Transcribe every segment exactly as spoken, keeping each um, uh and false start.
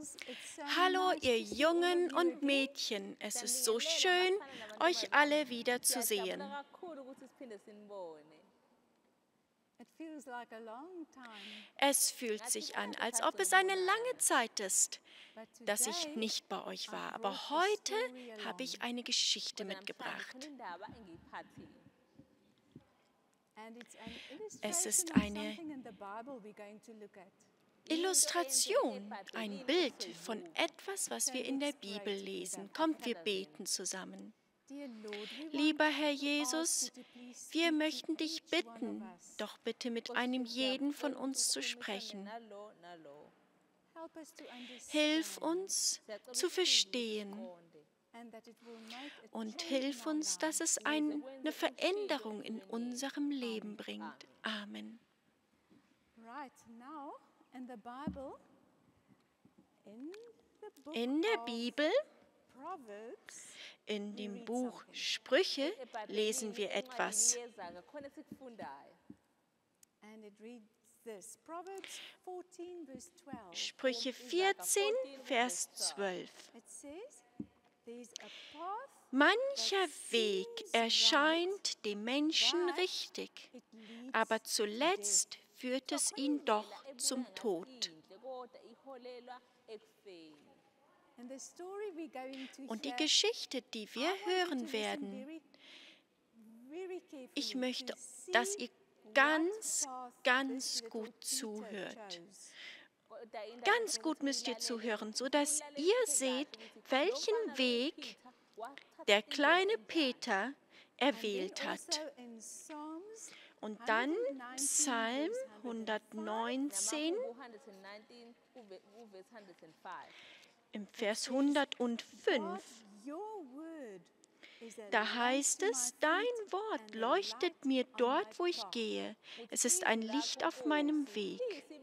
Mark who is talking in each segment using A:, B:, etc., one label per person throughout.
A: Hallo, ihr Jungen und Mädchen. Es ist so schön, euch alle wieder zu sehen. Es fühlt sich an, als ob es eine lange Zeit ist, dass ich nicht bei euch war. Aber heute habe ich eine Geschichte mitgebracht. Es ist eine Illustration, ein Bild von etwas, was wir in der Bibel lesen. Kommt, wir beten zusammen. Lieber Herr Jesus, wir möchten dich bitten, doch bitte mit einem jeden von uns zu sprechen. Hilf uns zu verstehen und hilf uns, dass es eine Veränderung in unserem Leben bringt. Amen. In der Bibel, in dem Buch Sprüche, lesen wir etwas. Sprüche vierzehn, Vers zwölf. Mancher Weg erscheint dem Menschen richtig, aber zuletzt führt es ihn doch zum Tod. Und die Geschichte, die wir hören werden, ich möchte, dass ihr ganz, ganz gut zuhört. Ganz gut müsst ihr zuhören, sodass ihr seht, welchen Weg der kleine Peter erwählt hat. Und dann Psalm hundertneunzehn, im Vers hundertfünf. Da heißt es, dein Wort leuchtet mir dort, wo ich gehe. Es ist ein Licht auf meinem Weg.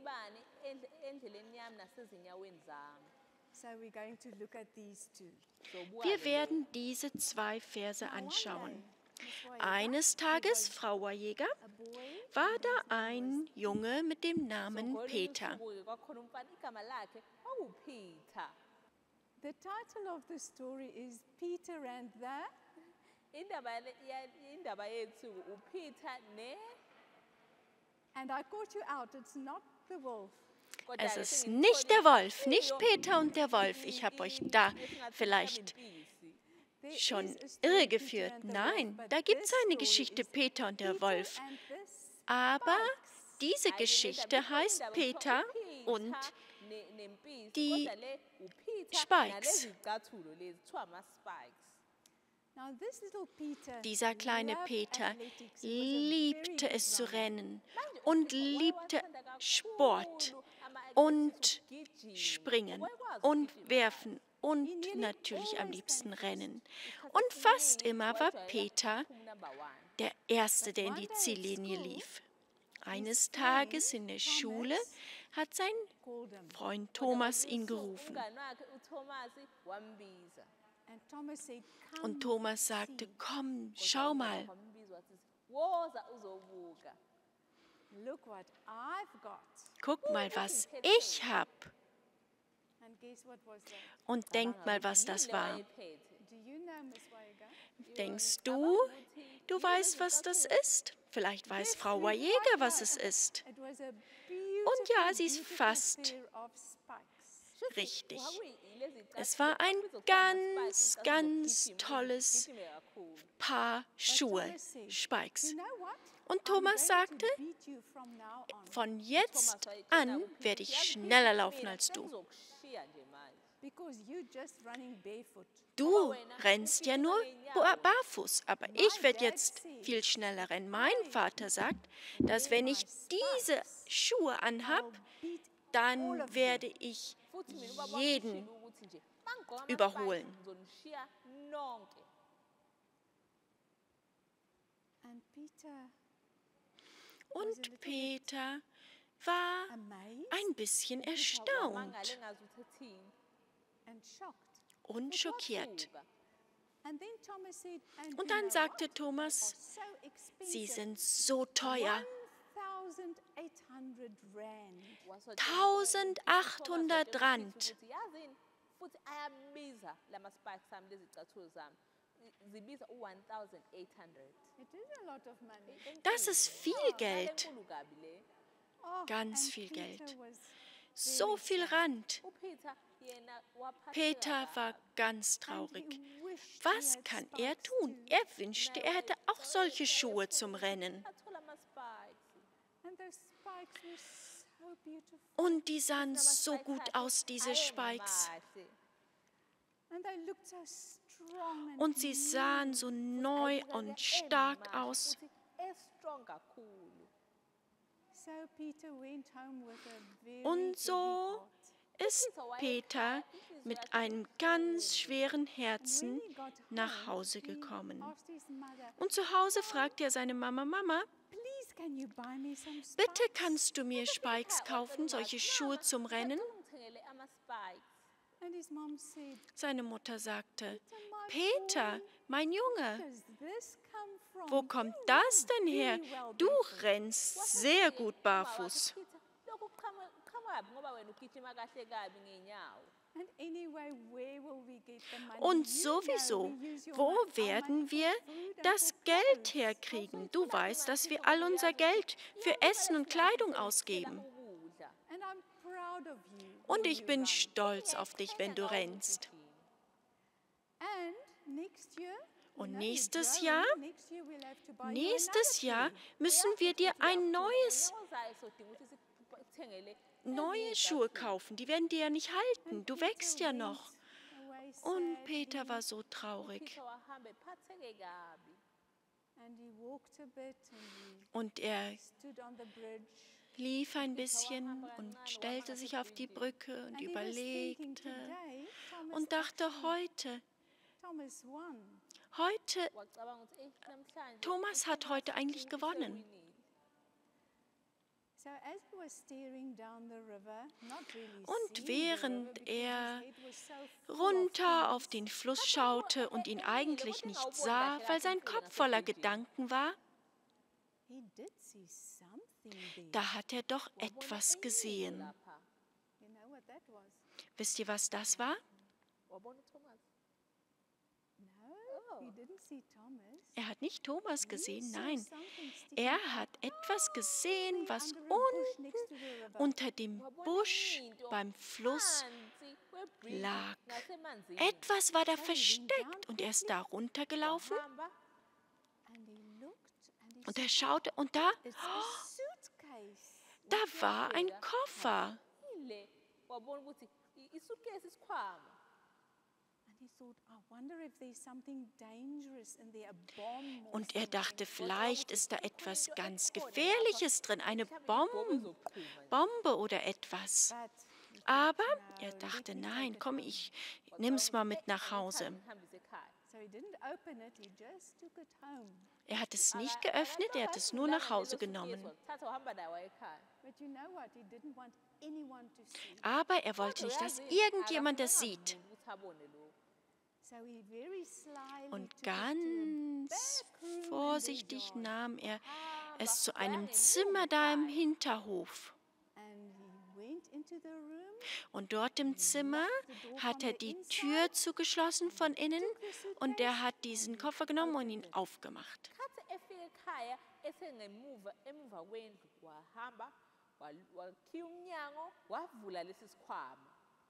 A: Wir werden diese zwei Verse anschauen. Eines Tages, Frau Wajega, war da ein Junge mit dem Namen Peter.
B: The title of the story is Peter and the And I caught you out, it's not the wolf.
A: Es ist nicht der Wolf, nicht Peter und der Wolf. Ich habe euch da vielleicht schon irregeführt. Nein, da gibt es eine Geschichte, Peter und der Wolf. Aber diese Geschichte heißt Peter und die Spikes. Dieser kleine Peter liebte es zu rennen und liebte Sport und Springen und Werfen und natürlich am liebsten Rennen. Und fast immer war Peter der Erste, der in die Ziellinie lief. Eines Tages in der Schule hat sein Freund Thomas ihn gerufen. Und Thomas sagte, komm, schau mal. Guck mal, was ich habe. Und denk mal, was das war. Denkst du, du weißt, was das ist? Vielleicht weiß Frau Wajega, was es ist. Und ja, sie ist fast richtig. Es war ein ganz, ganz tolles Paar Schuhe, Spikes. Und Thomas sagte, von jetzt an werde ich schneller laufen als du. Du rennst ja nur barfuß, aber ich werde jetzt viel schneller rennen. Mein Vater sagt, dass wenn ich diese Schuhe anhab, dann werde ich jeden überholen. Und Peter war ein bisschen erstaunt und schockiert. Und dann sagte Thomas, sie sind so teuer. eintausendachthundert Rand.
C: Futhi ayabiza lama spikes ami lezi zicathulo zami zibiza one thousand eight hundred.
B: It is a lot of money.
A: Das ist viel Geld,
C: Enkulu kabi le.
B: Oh,
A: ganz
B: and
A: viel
B: Peter
A: Geld.
B: was
A: So viel Rand.
C: uPeter yena waphatheka
A: Peter war
C: kabi.
A: ganz
B: and
A: traurig.
B: he wished he
A: Was
B: had
A: kann er
B: spikes
A: tun?
B: too.
A: Er wünschte, er hätte auch solche Schuhe zum Rennen.
C: Athola ama spikes.
B: And those spikes were so beautiful.
A: Und die sahen so gut aus, diese Spikes.
C: Ayemahle.
B: And they looked so strong and
A: Und sie sahen so neu und stark aus.
C: Futhi e-strong kakhulu.
B: so Peter went home with a very
A: Und
B: heavy
A: so
B: heart.
A: ist Peter mit einem ganz schweren Herzen
B: When he got
A: nach
B: home,
A: Hause
B: he
A: gekommen.
B: asked his mother,
A: Und zu Hause fragte er seine Mama, Mama,
B: please can you buy me some spikes?
A: bitte kannst du mir Spikes kaufen, solche Schuhe zum Rennen?
C: Ngicela ungithengele ama spikes.
B: And his mom said,
A: Seine Mutter sagte,
B: "Peter, my
A: Peter,
B: boy,
A: mein Junge,
B: where does this come from?
A: wo kommt
B: You
A: das
B: run
A: denn her?
B: very well
A: Du
B: barefoot."
A: rennst sehr gut barfuß.
C: Peter, lokhu kuqhamuka kuqhamuka ngoba wena ugijima kahle kabi ngeenyawo.
B: And anyway, where will we get the money?
A: Und
B: You know
A: sowieso,
B: we use your
A: wo
B: mon- our money
A: werden
B: for
A: wir
B: food and
A: das
B: for
A: Geld
B: clothes.
A: herkriegen? Du weißt, dass wir all unser Geld für Essen und Kleidung ausgeben.
C: Ukudla.
B: And I'm proud of you.
A: Und
B: when
A: ich
B: you
A: bin
B: run.
A: stolz auf dich, wenn du rennst.
B: And next year, you
A: Und
B: know, you're
A: nächstes
B: growing.
A: Jahr,
B: Next year we'll have to buy you
A: Nächstes
B: another
A: Jahr
B: pair.
A: müssen wir dir ein neues,
C: Nyawo sodinga ukuthi sithengele
A: neue Schuhe kaufen. Die werden dir ja nicht halten. Du wächst ja noch.
B: Away
A: Und
B: sadly,
A: Peter war so traurig.
C: Peter wahambe phatheke kabi.
B: and he walked a bit and
A: Und er
B: he stood on the bridge.
A: lief ein bisschen und stellte sich auf die Brücke und
B: And he was thinking,
A: überlegte
B: today, Thomas,
A: und dachte,
B: actually-
A: heute,
B: Thomas won.
A: heute,
C: Wacabanga ukuthi "Ey, namhlanje
A: Thomas hat heute eigentlich gewonnen.
C: sewinile."
B: So as he was staring down the river, not really
A: Und
B: seeing
A: während
B: the river because
A: er
B: his head was so full of
A: runter auf
B: things,
A: den Fluss schaute und ihn eigentlich nicht sah, weil sein Kopf voller Gedanken war,
B: he did see something there.
A: da hat er doch
C: Wabona
A: etwas
C: enye
A: gesehen.
C: lapha.
B: You know what that was?
A: Wisst ihr, was das war?
C: Wabona uThomas.
B: No,
C: Oh.
B: he didn't see Thomas.
A: Er hat nicht Thomas
B: He
A: gesehen,
B: saw
A: nein.
B: something sticking
A: Er hat etwas gesehen, was
B: under a bush
A: unten
B: next to the river.
A: unter dem
C: Wabona
A: Busch
C: into
A: beim Fluss
C: phansi kwebridge
A: lag.
C: ngasemanzini.
A: Etwas war da versteckt und er ist da runtergelaufen
C: Wahamba,
B: And he looked and he
A: und er
B: saw
A: schaute und da,
B: it's a suitcase.
A: da war ein Koffer.
C: ile wabona ukuthi i- isuitcase isikhwama.
B: And he thought, I wonder if there's something dangerous in there, a bomb or
A: Und er
B: something.
A: dachte, vielleicht ist da etwas ganz Gefährliches drin, eine Bombe, Bombe oder etwas.
B: But he thought,
A: Aber
B: "No,
A: er
B: let
A: dachte,
B: me take
A: nein,
B: it
A: komm,
B: home."
A: ich nimm's mal mit nach Hause.
C: Ngihambise ekhaya.
B: So he didn't open it, he just took it home.
A: Er hat es nicht geöffnet, er hat es nur nach Hause genommen.
C: Thatha uhamba nawo ekhaya.
B: But you know what? He didn't want anyone to see.
A: Aber er wollte nicht, dass irgendjemand das sieht.
C: Ukuthi abone lokhu.
B: So he very slyly
A: Und
B: took it to a
A: ganz
B: back room in their
A: vorsichtig
B: yard.
A: nahm er
C: Hamba,
A: es zu
C: waya
A: einem
C: ngemuva
A: Zimmer da im
C: ekhaya.
A: Hinterhof.
B: And he went into the room,
A: Und dort im Zimmer hat er die Tür zugeschlossen von innen und er hat diesen Koffer genommen und ihn aufgemacht.
C: Khathi efika ekhaya esengemuva emuva kwendlu wahamba wal- wakhiya umnyango wavula lesi sikhwama.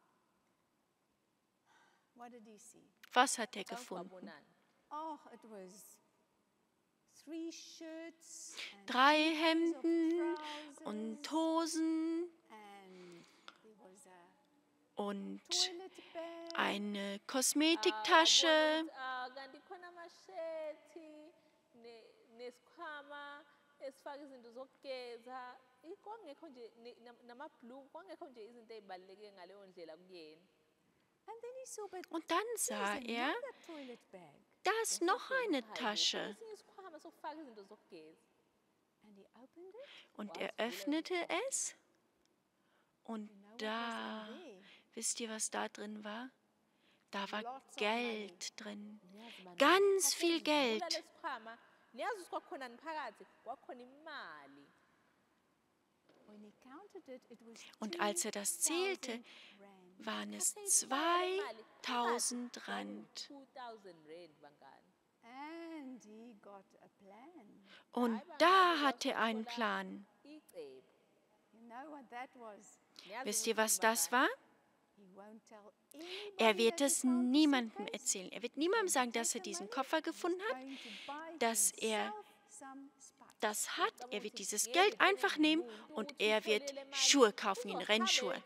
B: what did he see?
A: Was hat er
C: Awuthi
A: gefunden?
C: wabonani?
B: Oh, it was three shirts and
A: Drei
B: two pairs of
A: Hemden
B: trousers,
A: und Hosen
B: and there was a
A: und
B: toilet bag.
A: eine
C: Ah,
A: Kosmetiktasche
C: wabona ukuthi, ah, kanti khona amashethi ne- nesikhwama esifaka izinto zokugeza. I- kwangekho nje ne- nam- namabhluku kwangekho nje izinto ey'baluleke ngaleyo ndlela kuyena.
B: And then he saw, but
A: und dann
B: there's
A: sah er,
B: another toilet bag.
A: da ist noch eine
C: Hayi bo,
A: Tasche.
C: khona esinye isikhwama sokufaka izinto zokugeza.
B: And he opened it.
A: Und er öffnete es und
B: You know what was
A: da,
B: in there?
A: wisst ihr, was da drin war? Da war
B: Lots of
A: Geld drin.
C: Niyazi bandla,
A: Ganz
C: ngithathe
A: viel
C: ngivula
A: Geld.
C: lesikhwama, niyazi ukuthi kwakukhonani phakathi? Kwakukhona imali.
A: Und als er das zählte, waren es zweitausend Rand.
C: zweitausend Rand, bangani.
B: And he got a plan.
A: Und da hatte er einen Plan.
C: Icebo.
B: You know what that was?
C: Niyazi
A: Wisst
C: ukuthi
A: ihr, was
C: bangani?
A: das war?
B: He won't tell anybody
A: Er wird
B: that
A: es
B: he found this
A: niemandem
B: suitcase.
A: erzählen. Er wird niemandem sagen, dass er diesen Koffer gefunden hat.
B: Going to buy
A: dass er
B: himself some spice.
A: Das hat. Er wird dieses Geld einfach nehmen und er wird Schuhe kaufen, ihn Rennschuhe.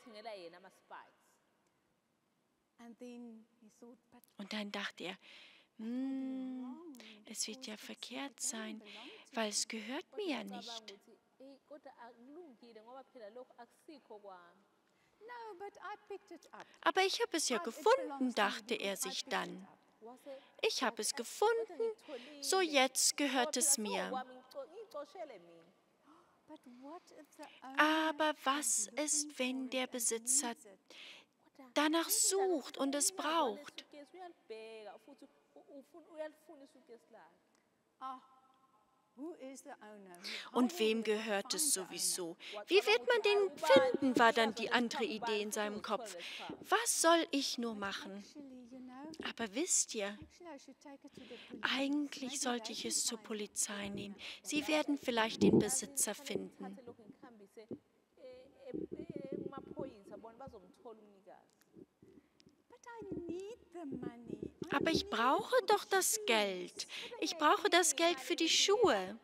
B: And then he thought, but
A: Und dann dachte er, hm, es wird ja verkehrt sein, weil es gehört mir ja nicht.
B: no, but I picked it up.
A: Aber ich habe es ja gefunden, dachte er sich dann. Ich habe es gefunden, so jetzt gehört es mir.
B: But what if the owner
A: Aber was ist, wenn der Besitzer danach sucht und es braucht?
B: ah, who is the owner?
A: Und wem gehört es sowieso? Wie wird man den finden, war dann die andere Idee in seinem Kopf. Was soll ich nur machen?
B: Actually, you know,
A: Aber wisst ihr,
B: actually I should take it to the police.
A: eigentlich sollte ich es zur Polizei nehmen. Sie werden vielleicht den Besitzer finden.
B: But I need the money. I
A: Aber ich
B: need
A: brauche
B: it for
A: doch das
B: shoes.
A: Geld. Ich brauche das Geld für die Schuhe.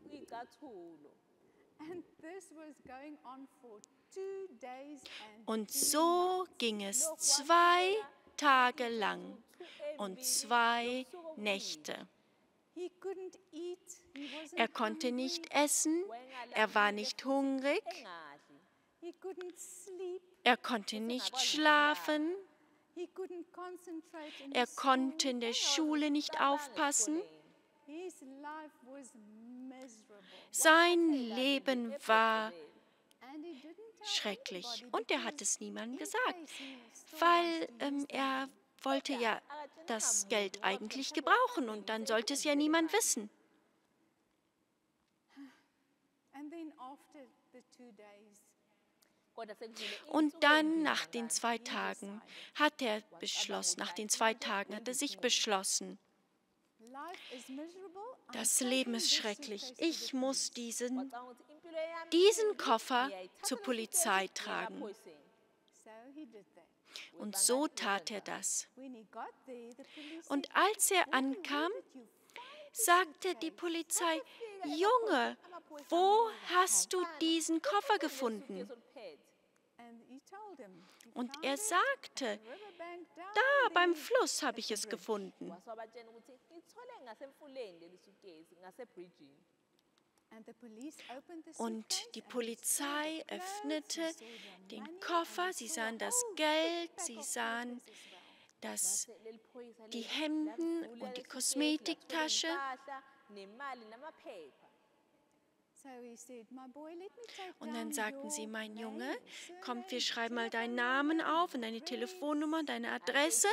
B: And this was going on for two days and
A: Und
B: two
A: so
B: nights.
A: ging es zwei Tage lang und zwei Nächte.
B: He couldn't eat. He wasn't
A: Er konnte
B: hungry.
A: nicht essen, er war nicht hungrig,
B: He couldn't sleep.
A: er konnte nicht schlafen,
B: He couldn't concentrate in
A: er
B: the
A: konnte in
B: school.
A: der Schule nicht aufpassen.
B: His life was miserable.
A: Sein Leben war
B: And he didn't tell
A: schrecklich
B: anybody
A: und er hat
B: because
A: es niemandem
B: in
A: gesagt,
B: case he still
A: weil
B: wants to
A: ähm,
B: use the
A: er
B: money.
A: wollte ja das Geld eigentlich gebrauchen und dann sollte es ja niemand wissen.
B: And then after the two days,
A: Und dann nach den zwei Tagen hat er beschlossen, nach den zwei Tagen hat er sich beschlossen,
B: life is miserable. I'm
A: das
B: taking
A: Leben ist
B: this
A: schrecklich.
B: suitcase to the
A: Ich muss
B: police.
A: diesen, diesen Koffer zur Polizei tragen.
B: So he did that.
A: Und so tat er das.
B: When he got there, the police
A: Und
B: said,
A: als er ankam, sagte die Polizei, Junge, wo hast du diesen Koffer gefunden?
B: and he told him, he
A: Und
B: found
A: er
B: it
A: sagte,
B: at the riverbank down
A: da
B: there
A: beim
B: at
A: Fluss habe ich
B: the
A: es
B: bridge."
A: gefunden.
B: And the police opened the
A: Und
B: suitcase
A: die
B: and
A: Polizei
B: they saw the clothes,
A: öffnete
B: they saw the
A: den
B: money,
A: Koffer,
B: and
A: sie
B: they
A: sahen
B: saw a
A: das
B: whole
A: Geld,
B: big
A: sie
B: pack of
A: sahen
B: necklaces as well.
A: das, die Hemden und die Kosmetiktasche.
B: So he said, "My boy, let me take
A: Und dann
B: down
A: sagten
B: your
A: sie, mein
B: name,
A: Junge,
B: your
A: komm, wir
B: surname,
A: schreiben mal deinen
B: telephone
A: Namen
B: number,
A: auf und deine
B: address."
A: Telefonnummer und deine Adresse.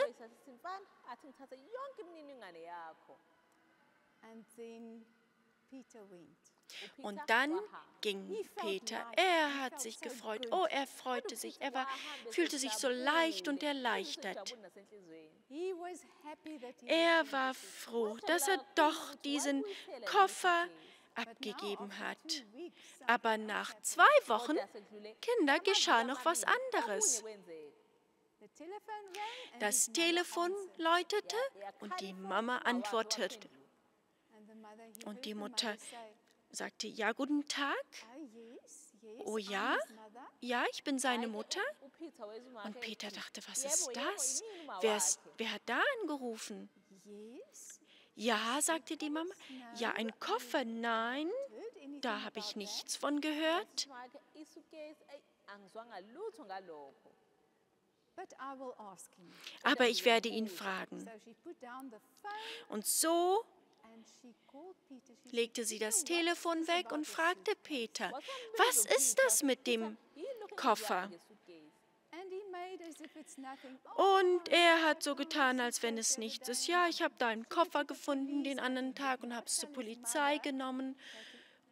B: And then Peter went.
A: Und dann ging Peter. Er hat sich gefreut. Oh, er freute sich. Er war, fühlte sich so leicht und erleichtert.
B: He was happy that he
A: Er war froh, dass er doch diesen Koffer abgegeben hat. Aber nach zwei Wochen, Kinder, geschah noch was anderes.
B: the telephone rang and
A: Das
B: his mother
A: Telefon
B: answered.
A: läutete und die Mama antwortete.
B: And the mother, he
A: Und
B: heard
A: die
B: the
A: Mutter
B: mother say,
A: sagte, ja, guten Tag.
B: "Oh yes, yes,
A: Oh
B: I'm
A: ja?
B: his mother."
A: Ja, ich bin seine Mutter. Und Peter dachte, was ist das? Wer, ist, wer hat da angerufen?
B: Yes.
A: Ja, sagte die Mama. Ja, ein Koffer, nein,
B: Heard anything
A: da habe ich
B: about
A: nichts von gehört.
B: But I will ask him.
A: Aber ich werde ihn fragen.
B: So she put down the phone
A: Und so
B: and she called Peter. She
A: legte
B: said,
A: sie
B: "Peter,
A: das
B: what's
A: Telefon
B: this
A: weg
B: about
A: und
B: the
A: fragte
B: suitcase?"
A: Peter, was ist das mit dem Koffer?
B: And he made as if it's nothing.
A: Und er hat so getan, als wenn es nichts ist. Ja, ich habe da einen Koffer gefunden den anderen Tag und habe es zur Polizei genommen.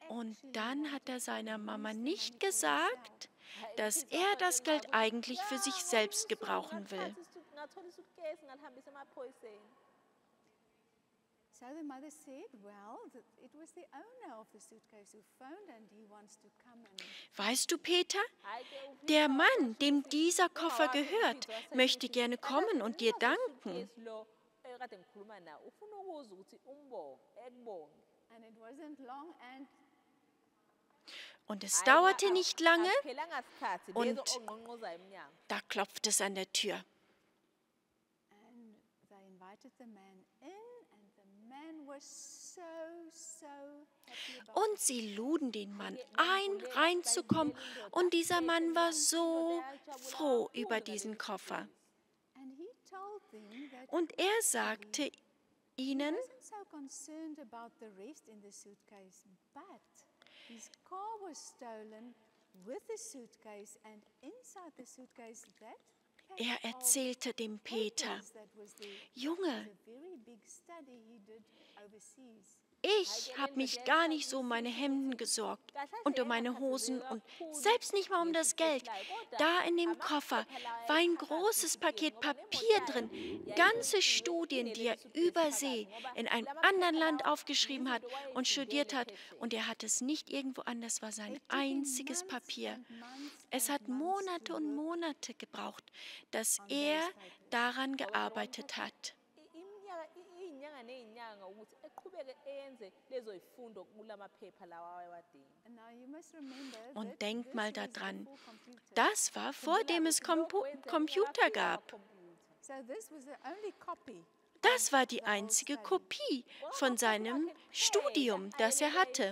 A: Und dann hat er seiner Mama nicht gesagt, dass er das Geld eigentlich für sich selbst gebrauchen will.
C: ngathola isutcase ngalihambisa emaphoyiseni.
B: So the mother said, well, th- it was the owner of the suitcase who phoned and he wants to come and...
A: Weißt du, Peter,
C: Hhayi-ke uPeter
A: der
C: wathi
A: Mann, dem
C: uSusi,
A: dieser Koffer
C: ungawakhe
A: gehört,
C: uPeter
A: möchte
C: wasesithi,
A: gerne kommen und dir
C: "Angazi
A: danken.
C: usuitcase lo ekade ngikhuluma nawo ufuna ukuza ukuthi umbonge ekubonge."
B: And it wasn't long and
A: Und es
C: Hhayi,
A: dauerte
C: nga-
A: nicht lange,
C: akuphelanga sikhathi
A: und-
C: bezo ongqongqoza emnyango.
A: da klopft es an der Tür.
B: And they invited the man in, and the man was so, so happy about
A: Und sie luden den Mann ein, reinzukommen. Und dieser Mann war so froh über diesen Koffer.
B: it. And he told them that
A: Und er sagte ihnen,
B: he wasn't so concerned about the rest in the suitcase, but his car was stolen with the suitcase, and inside the suitcase, that pack
A: er
B: of
A: erzählte dem Peter,
B: papers that was there.
A: Junge,
B: It was a very big study he did overseas.
A: ich habe mich gar nicht so um meine Hemden gesorgt und um meine Hosen und selbst nicht mal um das Geld. Da in dem Koffer war ein großes Paket Papier drin, ganze Studien, die er übersee in einem anderen Land aufgeschrieben hat und studiert hat. Und er hat es nicht irgendwo anders, war sein
B: It took him
A: einziges
B: months
A: Papier.
B: and months
A: Es
B: and
A: hat
B: months
A: Monate
B: to
A: und
B: work
A: Monate gebraucht, dass er daran gearbeitet hat.
C: I- iminyaka i- iy'nyanga ney'nyanga ukuthi eqhubeke enze lezo y'fundo kula maphepha lawa awayewadinga.
B: And now you must remember
A: Und
B: that
A: denkt
B: this
A: mal
B: was
A: daran,
B: before computer.
A: das war vor dem es Kompu Computer gab.
B: So this was the only copy.
A: Das war die einzige Kopie von seinem Studium, das er hatte.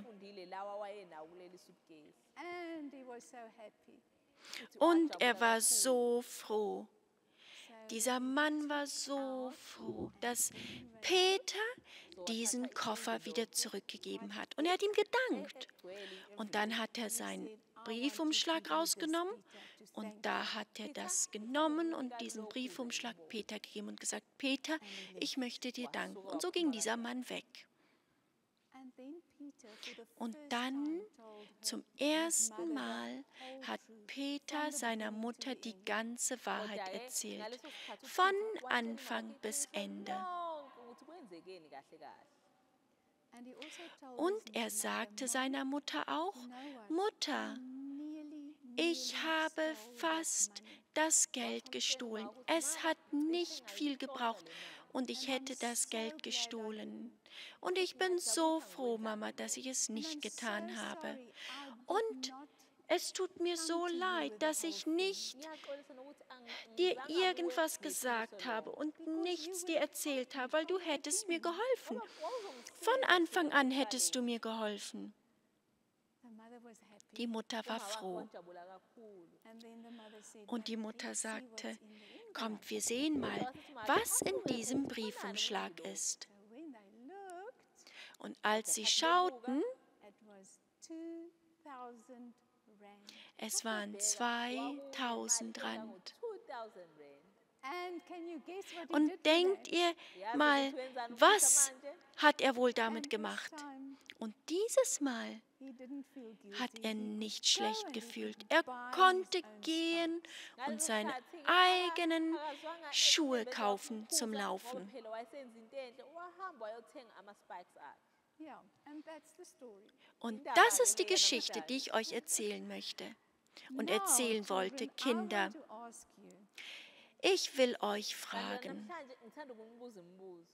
B: And he was so happy.
A: Und er war so froh. Dieser Mann war so froh, dass Peter diesen Koffer wieder zurückgegeben hat. Und er hat ihm gedankt. Und dann hat er seinen Briefumschlag rausgenommen und da hat er das genommen und diesen Briefumschlag Peter gegeben und gesagt, Peter, ich möchte dir danken. Und so ging dieser Mann weg.
B: And then Peter, for the
A: Und
B: first
A: dann
B: time, told her
A: zum
B: his
A: ersten
B: mother the
A: Mal
B: whole
A: hat
B: truth.
A: Peter seiner Mutter die ganze Wahrheit erzählt, von Anfang bis Ende.
B: And he also told
A: Und
B: his
A: er
B: mother,
A: sagte
B: "Mom,
A: seiner Mutter auch,
B: you know what?
A: Mutter,
B: I nearly,
A: ich
B: nearly
A: habe
B: stole that
A: fast
B: money."
A: das Geld gestohlen. Es hat nicht viel gebraucht und ich hätte das Geld gestohlen. Und ich bin so froh, Mama, dass ich es
B: And
A: nicht
B: I'm
A: getan
B: so
A: habe.
B: sorry, I did
A: Und
B: not
A: es tut mir so leid, dass ich nicht dir irgendwas gesagt habe und nichts dir erzählt habe, weil du hättest mir geholfen. Von Anfang an hättest du mir geholfen.
B: The mother was happy.
A: Die Mutter war froh.
B: And then the mother said,
A: Und die
B: "But
A: Mutter
B: let's see
A: sagte,
B: what's in the envelope."
A: kommt, wir sehen mal, was in diesem Briefumschlag ist.
B: So when they looked,
A: Und als sie schauten,
B: it was two thousand rand.
A: es waren zweitausend Rand.
B: And can you guess what he
A: Und
B: did with
A: denkt
B: that?
A: ihr mal, was hat er wohl damit
B: And
A: gemacht?
B: this time,
A: Und dieses Mal
B: he didn't feel guilty.
A: hat er
B: He could
A: nicht
B: go
A: schlecht
B: and he
A: gefühlt.
B: could
A: Er
B: buy his
A: konnte
B: own
A: gehen
B: spikes.
A: und seine eigenen Schuhe kaufen zum Laufen.
B: Yeah, and that's the story.
A: Und das ist die Geschichte, die ich euch erzählen möchte und
B: Now,
A: erzählen wollte,
B: children, I
A: Kinder.
B: want to ask you,
A: Ich will euch fragen,
C: namhlanje ngithanda ukunibuza imibuzo.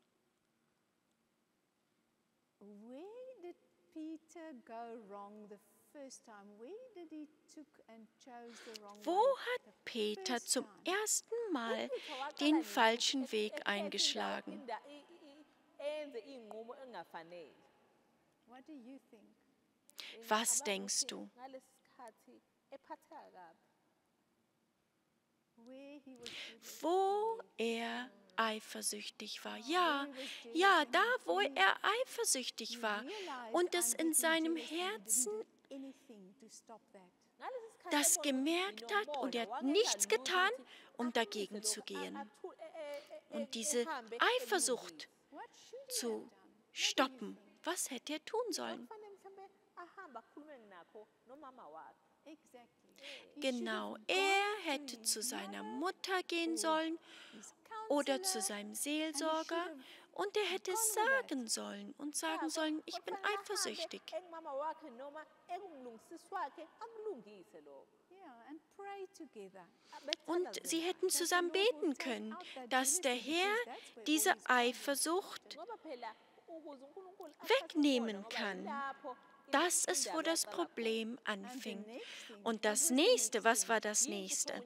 B: where did Peter go wrong the first time? Where did he took and chose the wrong
A: wo
B: way?
A: hat Peter
B: first
A: zum
B: time.
A: ersten Mal
C: Peter waqala
A: den
C: nini
A: falschen
C: ek-
A: Weg
C: ekhetha
A: eingeschlagen?
C: inda- i- i- enze iy'nqumo engafanele.
B: What do you think?
A: Was
C: Ngicabanga
A: denkst
C: ukuthi
A: du?
C: ngalesi sikhathi ephatheka kabi.
B: Where he was jealous
A: Wo er eifersüchtig war. Ja, ja, da, wo er eifersüchtig war und es in seinem Herzen
B: anything to stop that.
C: Ngalesi sikhathi
A: das
C: ebona
A: gemerkt
C: ukuthi
A: hat und er
C: ngiyambona,
A: hat
C: wangenza
A: nichts
C: lutho
A: getan,
C: ukuthi
A: um
C: akhambise
A: dagegen zu
C: lokhu,
A: gehen
C: a- athu- e- e- e-
A: und diese
C: ehambe
A: Eifersucht
C: enyuvesi.
B: What should he
A: zu
B: have done?
A: stoppen. Was hätte er tun sollen?
C: Kufanele mhlambe nakho nomama wakhe.
B: Exactly. He
A: Genau,
B: should have
A: er
B: gone to
A: hätte zu
B: his
A: seiner
B: mother
A: Mutter gehen
B: or
A: sollen
B: his
A: oder zu
B: counselor,
A: seinem
B: and he should
A: Seelsorger
B: have
A: und er hätte
B: gone with that.
A: sagen sollen und
C: Cha,
A: sagen
C: ko-
A: sollen, ich bin
C: kufanele ahambe
A: eifersüchtig.
C: engumama wakhe noma engumlungisisi wakhe akulungise lokho.
B: Yeah, and pray together.
A: Und sie hätten zusammen beten können, dass der Herr diese Eifersucht
C: Ngoba phela ukuze uNkulunkulu
A: wegnehmen
C: ngoba
A: kann.
C: yilapho
A: Das ist, wo das Problem anfing. Und das nächste, was war das nächste?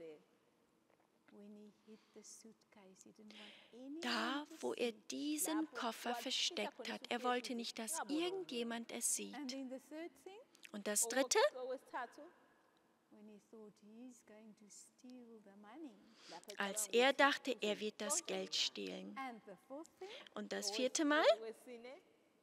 B: When he hid the suitcase, he didn't want anyone
A: Da,
B: to
A: wo
B: see.
A: er diesen Koffer versteckt hat. Er wollte nicht, dass irgendjemand es sieht.
B: And then the third thing,
A: Und das dritte,
C: Okwesithathu,
B: when he thought he's going to steal the money.
C: lapho
A: als
C: ecabanga
A: er
C: ukuthi
A: dachte, er
C: uze
A: wird das
C: konke
A: Geld
C: imali.
A: stehlen.
B: And the fourth thing,
A: Und das
C: Owes-
A: vierte Mal,
C: owesine,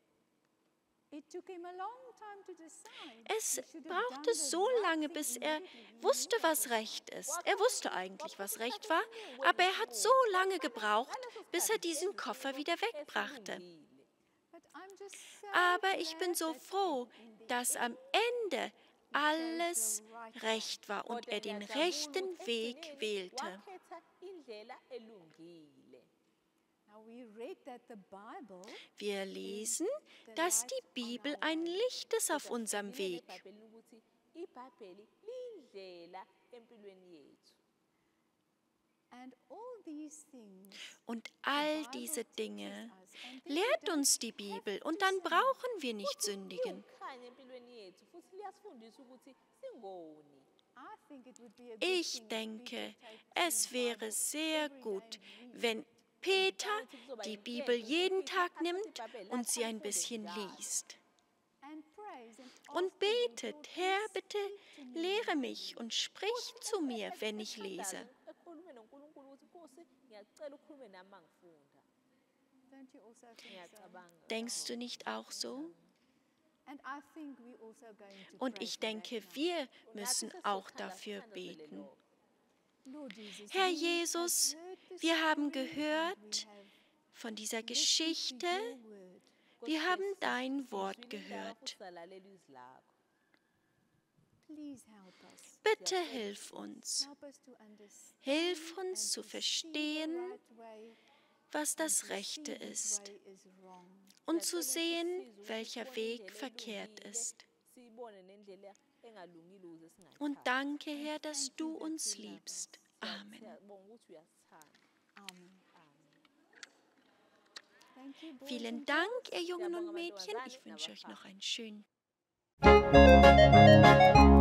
B: it took him a long time to decide.
A: es
B: He should have
A: brauchte
B: done the
A: so
B: right
A: lange,
B: thing
A: bis er
B: immediately. He
A: wusste,
B: knew
A: was recht ist. Er wusste eigentlich, was recht war, aber er hat so lange gebraucht, bis er diesen Koffer wieder wegbrachte.
C: esilungile.
B: But I'm just so
A: Aber ich bin
B: glad
A: so
B: that
A: froh,
B: in the
A: dass am Ende alles recht war und er den rechten Weg wählte.
C: Wakhetha indlela elungile.
B: Now we read that the Bible
A: Wir lesen, dass die Bibel ein Licht ist auf unserem Weg.
C: Ebhayibhelini ukuthi iBhayibheli liyindlela empilweni yethu.
B: and all these things
A: Und all diese Dinge lehrt uns die Bibel und dann brauchen wir nicht sündigen.
C: Liwukhanya empilweni yethu futhi liyasifundisa ukuthi singoni.
B: I think it would be a good
A: Ich
B: thing if
A: denke,
B: Peter takes
A: es
B: his
A: wäre
B: Bible
A: sehr
B: every day
A: gut,
B: and reads
A: wenn Peter die Bibel jeden Tag nimmt und sie ein bisschen liest.
B: and prays and
A: Und
B: asks the Lord,
A: betet,
B: "Lord,
A: Herr,
B: please
A: bitte
B: speak to me."
A: lehre mich und sprich zu mir, wenn ich lese.
C: Ekhulume noNkulunkulu ukuthi Nkosi, ngiyacela ukhulume nami mangifunda.
B: Don't you also think so?
C: Ngiyacabanga.
A: Denkst du nicht auch so?
B: And I think we're also going to
A: Und
B: pray
A: ich
B: for that
A: denke,
B: now.
A: wir
C: Und
A: müssen
C: nathi
A: auch
C: sesizokhanda
A: dafür
C: sithandazele
A: beten.
C: lokho.
B: Lord Jesus,
A: Herr
B: we have
A: Jesus,
B: heard the
A: wir haben
B: story and
A: gehört
B: we have
A: von dieser
B: listened to
A: Geschichte,
B: your word.
A: wir haben
C: Nkosi,
A: dein
C: sizwile
A: Wort
C: indaba
A: gehört.
C: futhi salalela izwi lakho.
B: Please help us.
A: Bitte hilf uns.
B: Help us to understand
A: Hilf
B: and
A: uns zu
B: to see the
A: verstehen,
B: right way
A: was
B: and
A: das
B: to see
A: Rechte
B: which
A: ist
B: way is wrong.
A: und zu
C: Siyacela
A: sehen,
C: ukuthi sizwe
A: welcher
C: sibone
A: Weg
C: indlela
A: verkehrt
C: elungile,
A: ist.
C: siyibone nendlela engalungile ukuze
A: Und
C: singayithathi.
A: danke, Herr, dass
B: Thank
A: du
B: you that
A: uns
B: you love
A: liebst.
B: us.
A: Amen.
C: Siyabonga ukuthi uyasithanda.
B: Amen.
C: Amen.
B: Thank you, boys
A: Vielen
B: and
A: Dank,
B: girls.
A: ihr Jungen und
C: Siyabonga
A: Mädchen.
C: mantombazane
A: Ich wünsche euch
C: nabafana.
A: noch einen schönen